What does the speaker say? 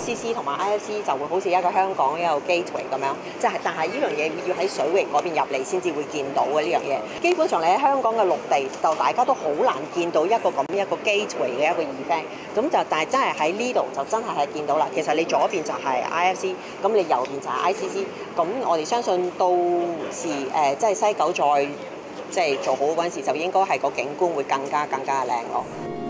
ICC 同埋 IFC 就會好似一個香港一個 gateway 咁樣，即係但係呢樣嘢要喺水域嗰邊入嚟先至會見到嘅呢樣嘢。基本上你喺香港嘅陸地就大家都好難見到一個咁一個 gateway 嘅一個 event， 咁就但係真係喺呢度就真係見到啦。其實你左邊就係 IFC， 咁你右邊就係 ICC， 咁我哋相信到時即係西九再即係做好嗰陣時，就應該係個景觀會更加靚咯。